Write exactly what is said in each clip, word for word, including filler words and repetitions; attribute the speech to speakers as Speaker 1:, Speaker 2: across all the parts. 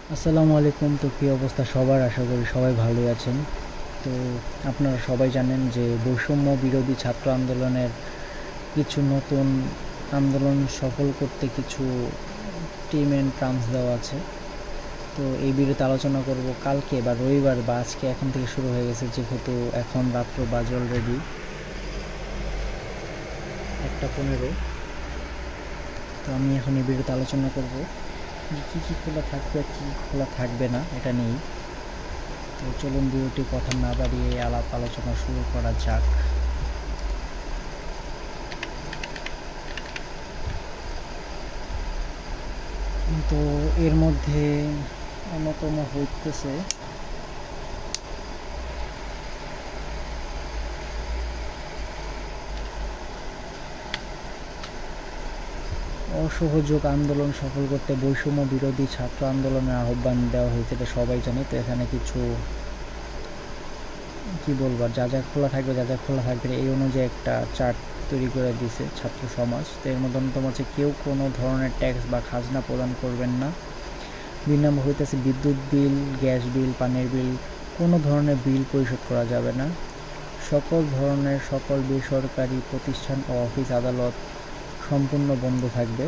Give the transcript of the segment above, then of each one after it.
Speaker 1: আসসালামু আলাইকুম। তো কী অবস্থা সবার? আশা করি সবাই ভালোই আছেন। তো আপনারা সবাই জানেন যে বৈষম্য বিরোধী ছাত্র আন্দোলনের কিছু নতুন আন্দোলন সফল করতে কিছু টিম অ্যান্ড টার্মস দেওয়া আছে। তো এই ভিডিওতে আলোচনা করব কালকে বা রবিবার বা আজকে এখন থেকে শুরু হয়ে গেছে, যেহেতু এখন রাত্র বাজে অলরেডি একটা পনেরো। তো আমি এখন এই ভিডিওতে আলোচনা করব কী কী খোলা থাকবে কী খোলা থাকবে না এটা নিয়েই। তো চলুন ভিডিওটি কথা না বাড়িয়ে আলাপ আলোচনা শুরু করা যাক। তো এর মধ্যে অন্যতম হইতেছে অসহযোগ আন্দোলন সফল করতে বৈষম্য বিরোধী ছাত্র আন্দোলনের আহ্বান দেওয়া হয়েছে, এটা সবাই জানে। তো এখানে কিছু কি বলবার, যা যা খোলা থাকবে যা যা খোলা থাকবে এই অনুযায়ী একটা চার্ট তৈরি করে দিয়েছে ছাত্র সমাজ। তো এর মধ্যে অন্যতম হচ্ছে কেউ কোনো ধরনের ট্যাক্স বা খাজনা প্রদান করবেন না। দুই নম্বর হইতেছে বিদ্যুৎ বিল, গ্যাস বিল, পানির বিল, কোনো ধরনের বিল পরিশোধ করা যাবে না। সকল ধরনের সকল বেসরকারি প্রতিষ্ঠান ও অফিস আদালত সম্পূর্ণ বন্ধ থাকবে।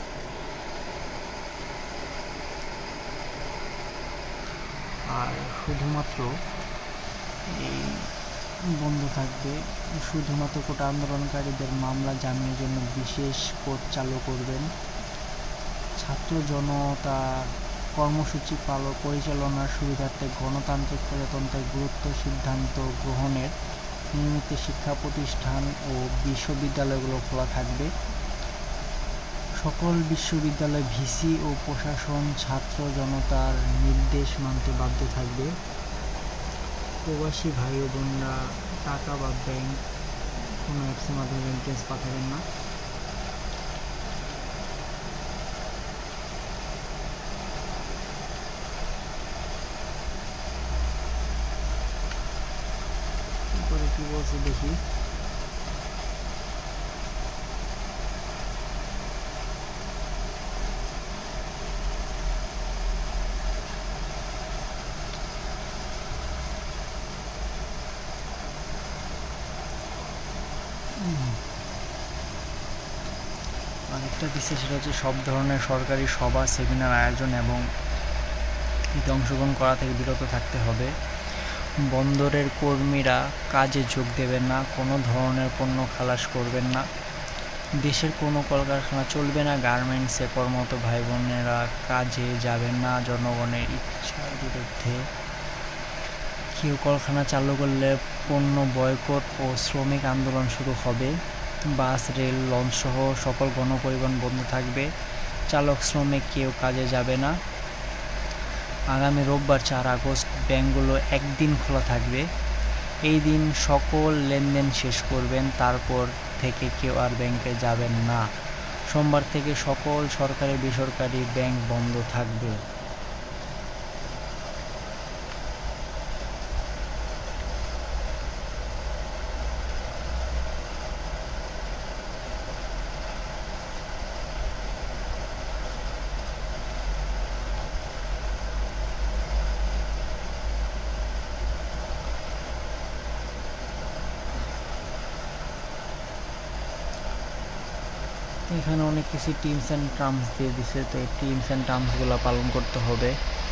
Speaker 1: আর শুধুমাত্র এই বন্ধ থাকবে শুধুমাত্র কোটা আন্দোলনকারীদের মামলা জামিনের জন্য বিশেষ কোর্ট চালু করবেন। ছাত্র জনতার কর্মসূচি পালন পরিচালনার সুবিধার্থে গণতান্ত্রিক প্রজাতন্ত্রের গুরুত্ব সিদ্ধান্ত গ্রহণের নিয়মিত শিক্ষা প্রতিষ্ঠান ও বিশ্ববিদ্যালয়গুলো খোলা থাকবে। সকল বিশ্ববিদ্যালয় ভিসি ও প্রশাসন ছাত্র জনতার নির্দেশ মানতে বাধ্য থাকবে। প্রবাসী ভাই ও বোনরা টাকা বা ব্যাংক কোনো অ্যাপসের মাধ্যমে রেমিটেন্স পাঠাবেন না। তারপরে কি বলছে দেখি। আরেকটা দিচ্ছে, সেটা হচ্ছে সব ধরনের সরকারি সভা সেমিনার আয়োজন এবং এতে অংশগ্রহণ করা থেকে বিরত থাকতে হবে। বন্দরের কর্মীরা কাজে যোগ দেবেন না, কোনো ধরনের পণ্য খালাস করবেন না। দেশের কোনো কলকারখানা চলবে না, গার্মেন্টসে কর্মরত ভাই বোনেরা কাজে যাবেন না। জনগণের ইচ্ছার বিরুদ্ধে কেউ কলকারখানা চালু করলে পণ্য বয়কট ও শ্রমিক আন্দোলন শুরু হবে। বাস, রেল, লঞ্চসহ সকল গণপরিবহন বন্ধ থাকবে। চালক শ্রমিক কেউ কাজে যাবে না। আগামী রোববার চার আগস্ট ব্যাংকগুলো একদিন খোলা থাকবে। এই দিন সকল লেনদেন শেষ করবেন, তারপর থেকে কেউ আর ব্যাংকে যাবেন না। সোমবার থেকে সকল সরকারি বেসরকারি ব্যাংক বন্ধ থাকবে। এখানে অনেক কিছু টিমস অ্যান্ড টার্মস দিয়ে দিছে, তো এই টিমস অ্যান্ড টার্মসগুলো পালন করতে হবে।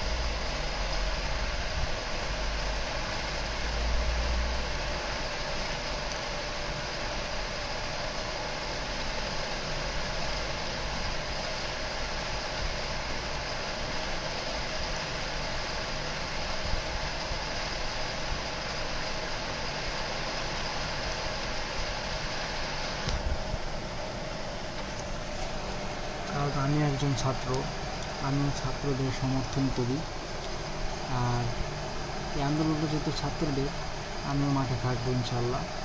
Speaker 1: কারণ আমি একজন ছাত্র, আমিও ছাত্রদের সমর্থন করি। আর এই আন্দোলনটা যেহেতু ছাত্রদের, আমিও মাঠে থাকবো ইনশাল্লাহ।